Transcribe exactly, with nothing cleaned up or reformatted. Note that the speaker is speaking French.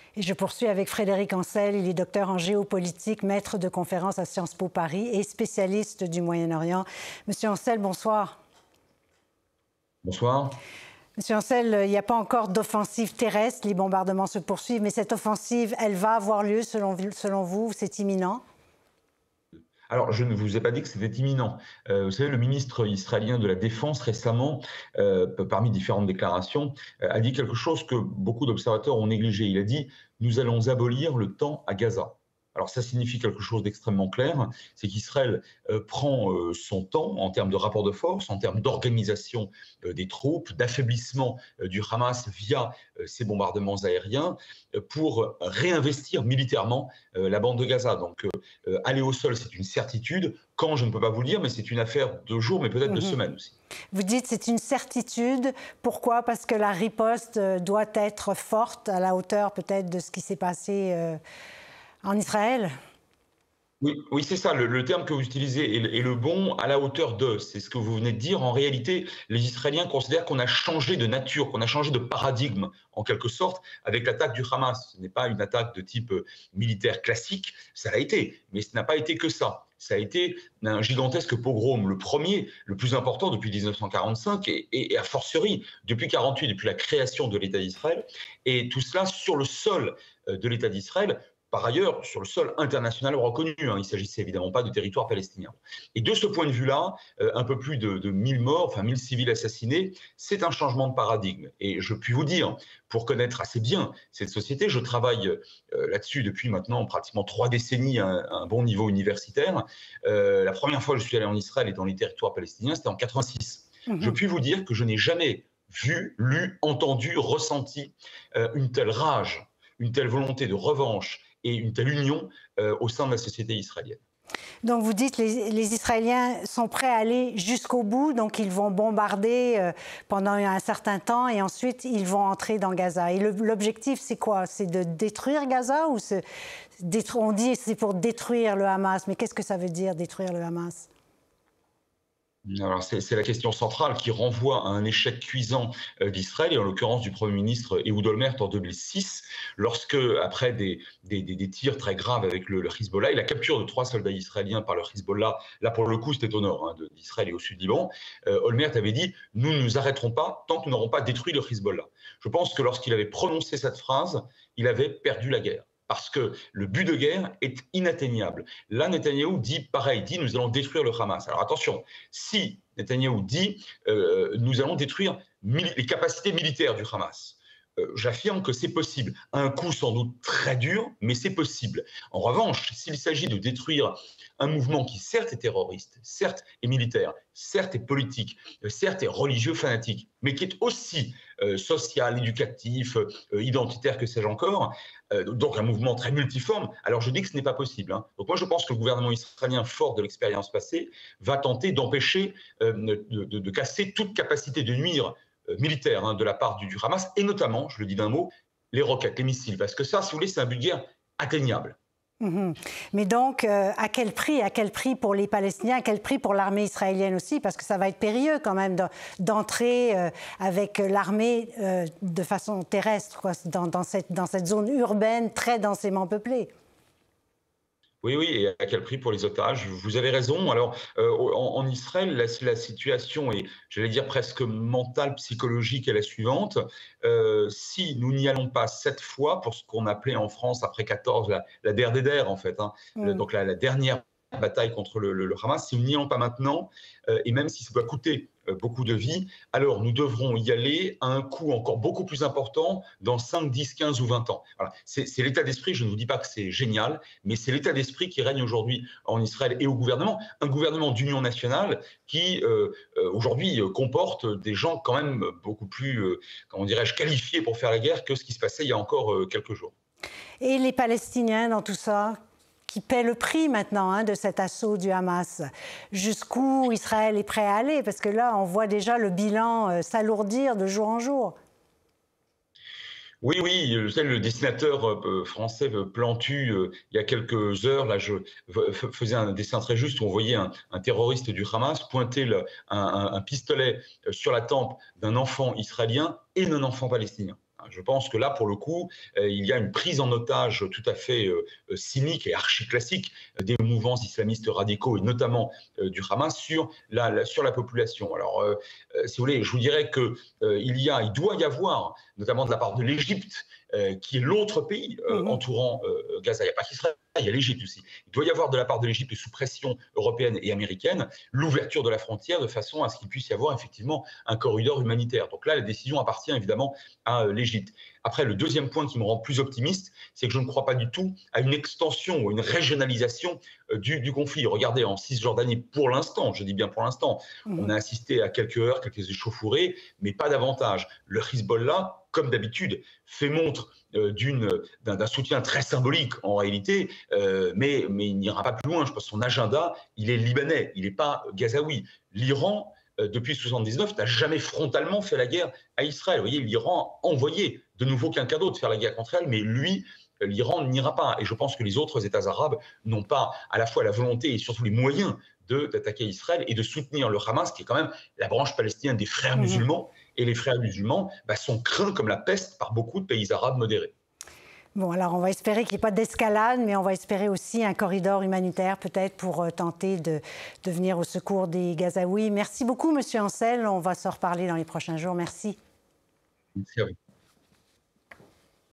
Et je poursuis avec Frédéric Ancel. Il est docteur en géopolitique, maître de conférences à Sciences Po Paris et spécialiste du Moyen-Orient. Monsieur Ancel, bonsoir. Bonsoir. Monsieur Ancel, il n'y a pas encore d'offensive terrestre. Les bombardements se poursuivent, mais cette offensive, elle va avoir lieu selon, selon vous? C'est imminent? Alors, je ne vous ai pas dit que c'était imminent. Euh, vous savez, le ministre israélien de la Défense, récemment, euh, parmi différentes déclarations, euh, a dit quelque chose que beaucoup d'observateurs ont négligé. Il a dit « Nous allons abolir le temps à Gaza ». Alors ça signifie quelque chose d'extrêmement clair, c'est qu'Israël euh, prend euh, son temps en termes de rapport de force, en termes d'organisation euh, des troupes, d'affaiblissement euh, du Hamas via euh, ces bombardements aériens, euh, pour réinvestir militairement euh, la bande de Gaza. Donc euh, aller au sol, c'est une certitude. Quand, je ne peux pas vous le dire, mais c'est une affaire de jours, mais peut-être de Mm-hmm. semaines aussi. Vous dites c'est une certitude. Pourquoi? Parce que la riposte doit être forte, à la hauteur peut-être de ce qui s'est passé euh, en Israël? Oui, oui c'est ça, le, le terme que vous utilisez est, est le bon, à la hauteur de, c'est ce que vous venez de dire. En réalité, les Israéliens considèrent qu'on a changé de nature, qu'on a changé de paradigme, en quelque sorte, avec l'attaque du Hamas. Ce n'est pas une attaque de type militaire classique, ça l'a été, mais ce n'a pas été que ça. Ça a été un gigantesque pogrom, le premier, le plus important depuis mille neuf cent quarante-cinq, et, et, et a fortiori depuis mille neuf cent quarante-huit, depuis la création de l'État d'Israël, et tout cela sur le sol de l'État d'Israël. Par ailleurs, sur le sol international reconnu, hein, il ne s'agissait évidemment pas de territoire palestinien. Et de ce point de vue-là, euh, un peu plus de, de mille morts, enfin mille civils assassinés, c'est un changement de paradigme. Et je puis vous dire, pour connaître assez bien cette société, je travaille euh, là-dessus depuis maintenant pratiquement trois décennies à un, à un bon niveau universitaire. Euh, la première fois que je suis allé en Israël et dans les territoires palestiniens, c'était en quatre-vingt-six. Mmh. Je puis vous dire que je n'ai jamais vu, lu, entendu, ressenti euh, une telle rage, une telle volonté de revanche et une telle union euh, au sein de la société israélienne. Donc vous dites que les, les Israéliens sont prêts à aller jusqu'au bout, donc ils vont bombarder euh, pendant un certain temps et ensuite ils vont entrer dans Gaza. Et l'objectif, c'est quoi? C'est de détruire Gaza ou on dit c'est pour détruire le Hamas, mais qu'est-ce que ça veut dire détruire le Hamas? Alors c'est la question centrale qui renvoie à un échec cuisant d'Israël, et en l'occurrence du Premier ministre Ehud Olmert en deux mille six, lorsque, après des, des, des tirs très graves avec le, le Hezbollah et la capture de trois soldats israéliens par le Hezbollah, là pour le coup c'était au nord hein, d'Israël et au sud Liban, euh, Olmert avait dit « Nous ne nous arrêterons pas tant que nous n'aurons pas détruit le Hezbollah ». Je pense que lorsqu'il avait prononcé cette phrase, il avait perdu la guerre. Parce que le but de guerre est inatteignable. Là, Netanyahou dit pareil, dit nous allons détruire le Hamas. Alors attention, si Netanyahou dit euh, nous allons détruire les capacités militaires du Hamas, euh, j'affirme que c'est possible. À un coût sans doute très dur, mais c'est possible. En revanche, s'il s'agit de détruire un mouvement qui certes est terroriste, certes est militaire, certes est politique, certes est religieux fanatique, mais qui est aussi euh, social, éducatif, euh, identitaire, que sais-je encore, euh, donc un mouvement très multiforme, alors je dis que ce n'est pas possible. Hein. Donc moi je pense que le gouvernement israélien, fort de l'expérience passée, va tenter d'empêcher, euh, de, de, de casser toute capacité de nuire euh, militaire hein, de la part du, du Hamas, et notamment, je le dis d'un mot, les roquettes, les missiles, parce que ça, si vous voulez, c'est un but de guerre atteignable. Mmh. Mais donc, euh, à quel prix? À quel prix pour les Palestiniens? À quel prix pour l'armée israélienne aussi? Parce que ça va être périlleux quand même d'entrer euh, avec l'armée euh, de façon terrestre, quoi, dans, dans, cette, dans cette zone urbaine très densément peuplée. Oui, oui, et à quel prix pour les otages? Vous avez raison. Alors, euh, en, en Israël, la, la situation est, j'allais dire, presque mentale, psychologique, est la suivante. Euh, si nous n'y allons pas cette fois, pour ce qu'on appelait en France, après quatorze, la, la D R D D R, en fait, hein, mm. donc la, la dernière bataille contre le, le, le Hamas, si nous n'y allons pas maintenant, euh, et même si ça doit coûter euh, beaucoup de vies, alors nous devrons y aller à un coût encore beaucoup plus important dans cinq, dix, quinze ou vingt ans. Voilà. C'est l'état d'esprit, je ne vous dis pas que c'est génial, mais c'est l'état d'esprit qui règne aujourd'hui en Israël et au gouvernement, un gouvernement d'union nationale qui euh, euh, aujourd'hui comporte des gens quand même beaucoup plus, euh, comment dirais-je, qualifiés pour faire la guerre que ce qui se passait il y a encore euh, quelques jours. Et les Palestiniens dans tout ça, qui paie le prix maintenant hein, de cet assaut du Hamas. Jusqu'où Israël est prêt à aller? Parce que là, on voit déjà le bilan euh, s'alourdir de jour en jour. Oui, oui, je sais, le dessinateur euh, français euh, Plantu, euh, il y a quelques heures, là, je faisais un dessin très juste où on voyait un, un terroriste du Hamas pointer le, un, un, un pistolet sur la tempe d'un enfant israélien et d'un enfant palestinien. Je pense que là, pour le coup, euh, il y a une prise en otage tout à fait euh, cynique et archi-classique des mouvements islamistes radicaux, et notamment euh, du Hamas, sur la, la, sur la population. Alors, euh, si vous voulez, je vous dirais qu'il euh, y a, il doit y avoir, notamment de la part de l'Égypte, euh, qui est l'autre pays euh, mmh. entourant euh, Gaza. Il n'y a pas qu'Israël, il y a l'Égypte aussi. Il doit y avoir de la part de l'Égypte, sous pression européenne et américaine, l'ouverture de la frontière de façon à ce qu'il puisse y avoir effectivement un corridor humanitaire. Donc là, la décision appartient évidemment à euh, l'Égypte. Après, le deuxième point qui me rend plus optimiste, c'est que je ne crois pas du tout à une extension ou une régionalisation euh, du, du conflit. Regardez, en Cisjordanie, pour l'instant, je dis bien pour l'instant, mmh. on a assisté à quelques heures, quelques échauffourées, mais pas davantage. Le Hezbollah, comme d'habitude, fait montre euh, d'un, d'un soutien très symbolique en réalité, euh, mais, mais il n'ira pas plus loin. Je pense que son agenda, il est libanais, il n'est pas gazaoui. L'Iran, euh, depuis soixante-dix-neuf, n'a jamais frontalement fait la guerre à Israël. Vous voyez, l'Iran a envoyé de nouveau quelqu'un d'autre faire la guerre contre elle, mais lui, l'Iran n'ira pas. Et je pense que les autres États arabes n'ont pas à la fois la volonté et surtout les moyens d'attaquer Israël et de soutenir le Hamas, qui est quand même la branche palestinienne des frères mmh. musulmans. Et les frères musulmans bah, sont craints comme la peste par beaucoup de pays arabes modérés. Bon, alors on va espérer qu'il n'y ait pas d'escalade, mais on va espérer aussi un corridor humanitaire peut-être pour euh, tenter de, de venir au secours des Gazaouis. Merci beaucoup, Monsieur Ancel. On va se reparler dans les prochains jours. Merci. Merci à vous.